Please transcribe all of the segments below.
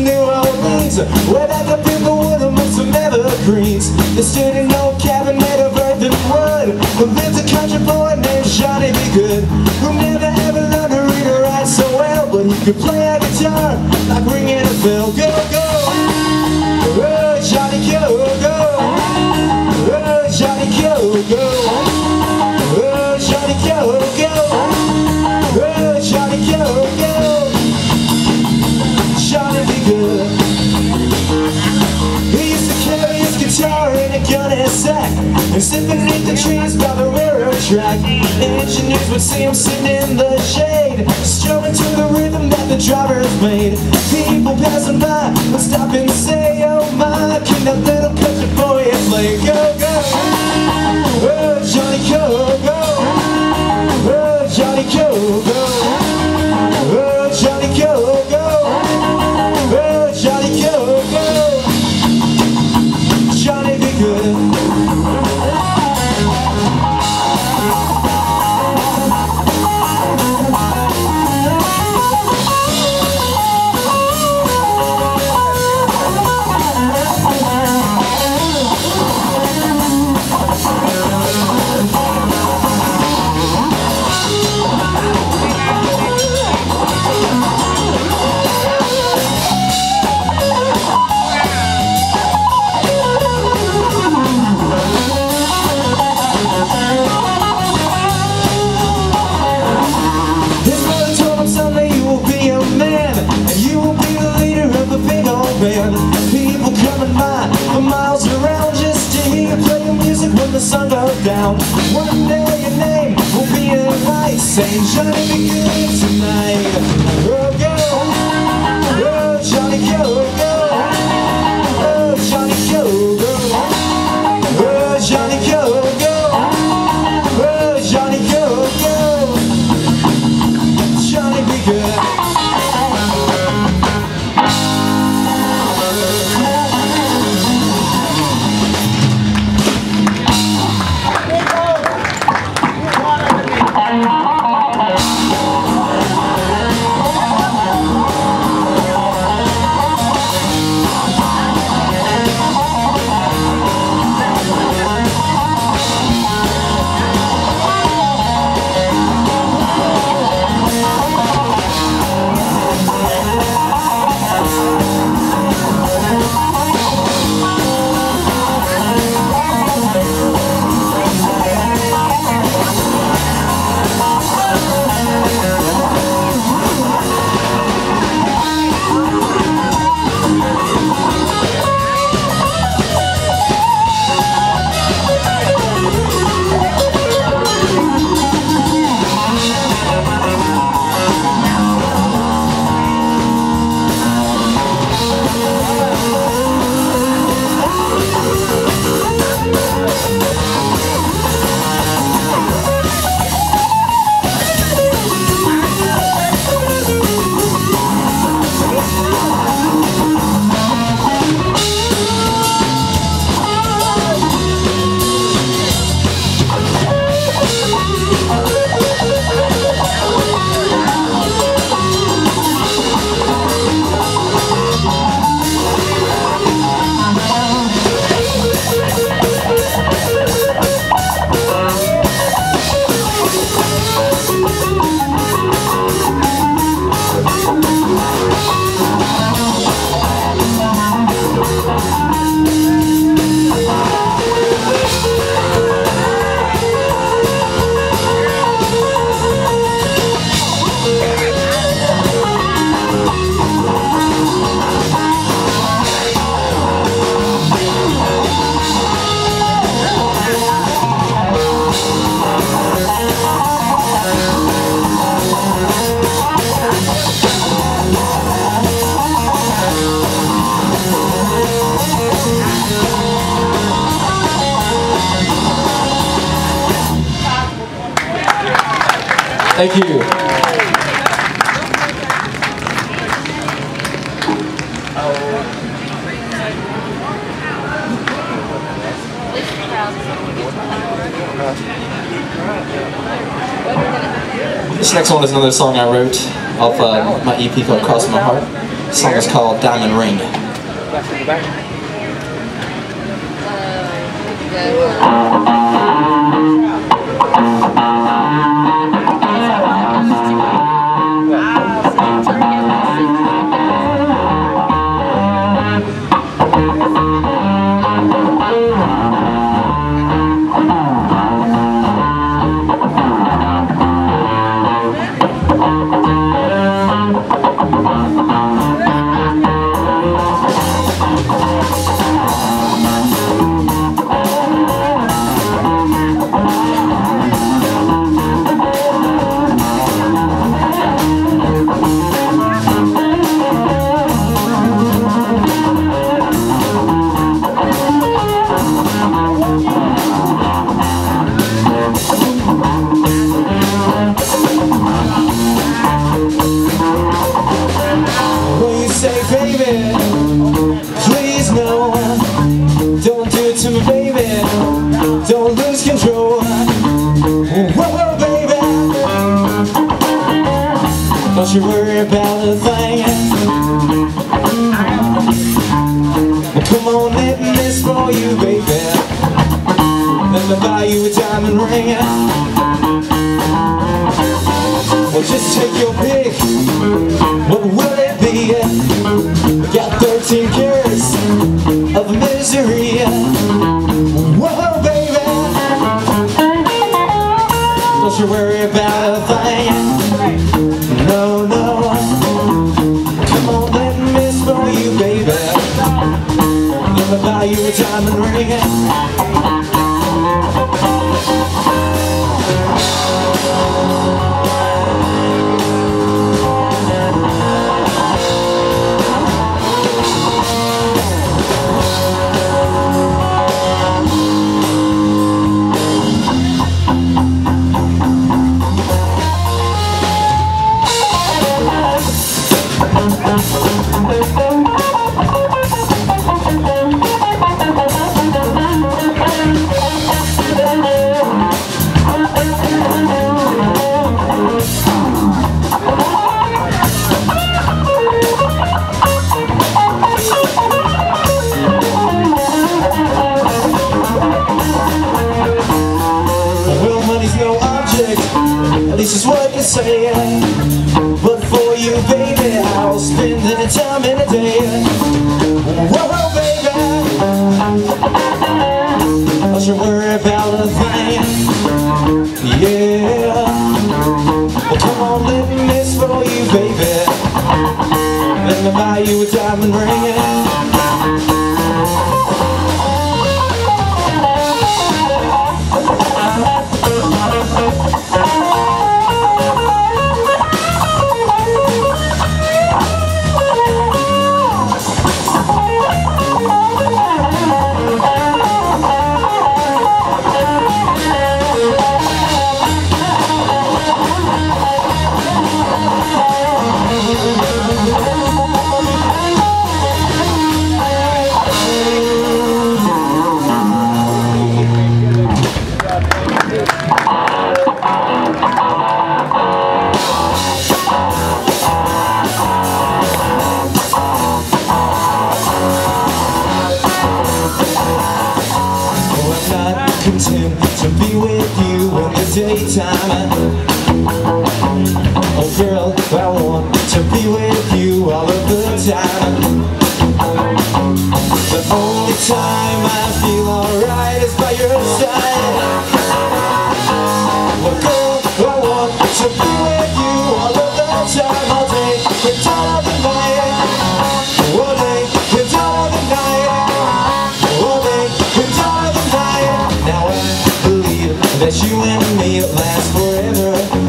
New Orleans, where back up in the wood amongst some evergreens. There stood an old cabin made of earth and wood. There lived a country boy named Johnny B. Good, who never ever learned to read or write so well, but he could play a guitar like ringing a bell. Go, go! Oh, Johnny, go, go! Oh, Johnny, go, go! Oh, Johnny, go, go! Oh, Johnny, go, go! Johnny B. Good. He used to carry his guitar in a gun in his sack and sit beneath the trees by the railroad track. The engineers would see him sitting in the shade, strumming to the rhythm that the drivers made. People passing by would stop and say, oh my, can that little country boy play? Go, go! Oh, Johnny, go, go! Oh, Johnny, go, go! Oh, Johnny, go, go! Oh, Johnny, go, go! Johnny B. Good. People coming by for miles around just to hear you play your music when the sun goes down. One day your name will be in lights saying Johnny B. Good tonight. Oh, go! Oh, Johnny, go, go! Oh, Johnny, go, go! Oh, Johnny, go, go! Oh, Johnny, go, go! Johnny B. Good. Thank you. This next one is another song I wrote off my EP called Cross My Heart. This song is called Diamond Ring. To me, baby, don't lose control. Whoa, baby, don't you worry about a thing. Come on, let me spoil you, baby. Let me buy you a diamond ring. Well, just take your pick. What will it be? Got 13 carats of misery. Whoa, baby, don't you worry about a thing. No, no. Come on, let me spoil you, baby. Let me buy you a diamond ring. This is what you say, but for you, baby, I'll spend any time in a day. Whoa, baby, don't you worry about a thing. Yeah, well, come on, let me spoil you, baby. Let me buy you a diamond ring. Content to be with you in the daytime. Oh girl, I want to be with you all of the time. The only time I feel alright is by your side. Well girl, I want to be with you all of the time. All day and all the night. All day and all the night. All day and all the night. Now I believe that you and me last forever.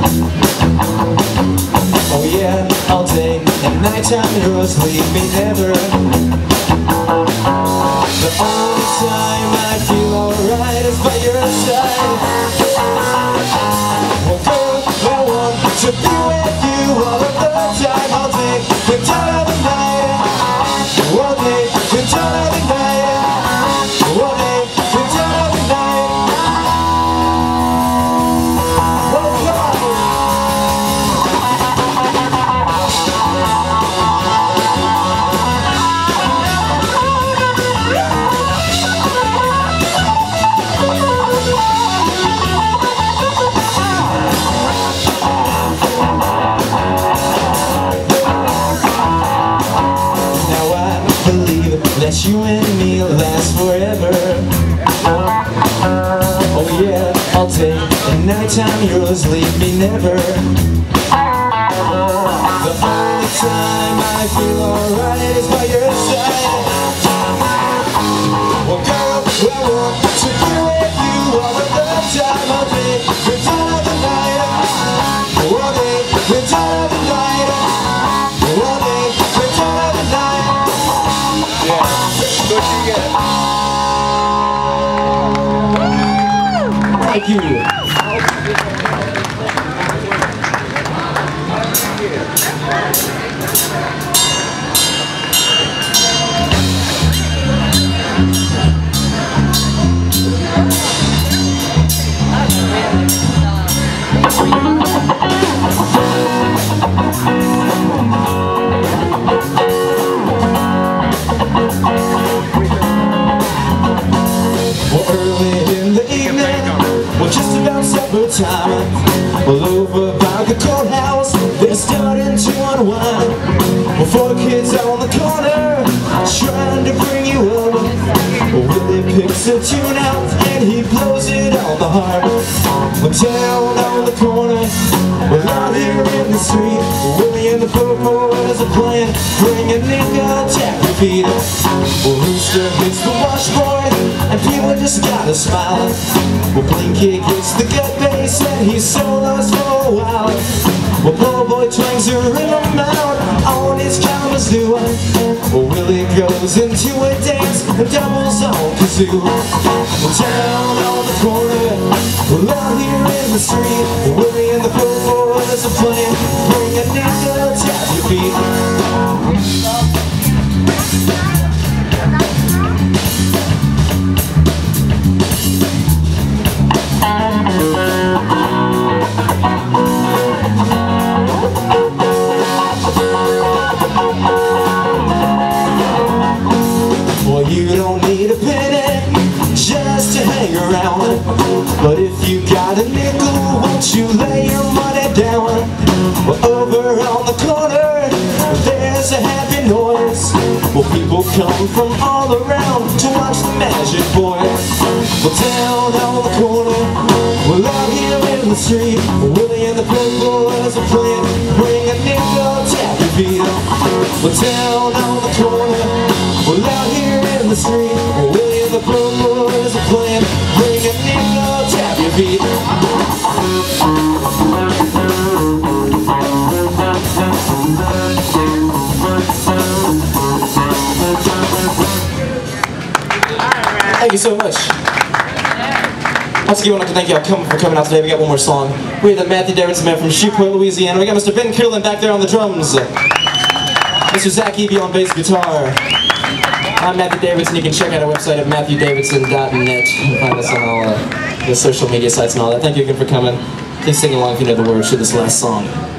Oh yeah, all day and nighttime girls leave me never. The only time I feel alright is by your side. Well girl, I want to be with you all of the time. All day and all the night. All day and all the night. All day and all the night. Oh God. believe that you and me last forever. Oh yeah, I'll take a nighttime yours, leave me never. The only time I feel alright is by your side. Well girl, I want to be with you all of the time. All day, the dawn of the night. All day, the dawn of the night. All day, the dawn of the night. Yeah, what you get? Thank you. Early in the evening, well just about supper time. Well over by the courthouse, they're starting to unwind. Well 4 kids on the corner, trying to bring you up. Well Willie picks a tune out and he blows it on the harp. Well down on the corner, well out here in the street, Willie and the Purples are playing, bring a nickel, tap your feet. Well Rooster hits the washboard and people just gotta smile. Well Blinky gets the gut bass and he solos for a while. Well Poor Boy twangs a rhythm out on his kazoo. Well Willie goes into a dance and doubles on kazoo. Well down on the corner, well out here in the street, Willie and the Poor Boys are playing, bring a nickel, tap your feet. You don't need a penny just to hang around. But if you got a nickel, won't you lay your money down? Well, over on the corner, there's a happy noise. Well, people come from all around to watch the Magic Boy. Well, down on the corner, well, out here in the street, Willie and the Purples are playing, bring a nickel, tap your feet. Well, down on the corner, well, out here in the street, Willie and the Purples are playing, bring a nickel, tap your feet. Thank you so much. Once again, I'd like to thank y'all for coming out today. We got one more song. We have the Matthew Davidson Band from Shreveport, Louisiana. We got Mr. Ben Kirlin back there on the drums. Mr. Zach Eby on bass guitar. I'm Matthew Davidson. You can check out our website at matthewdavidson.net. You can find us on all the social media sites and all that. Thank you again for coming. Please sing along if you know the words to this last song.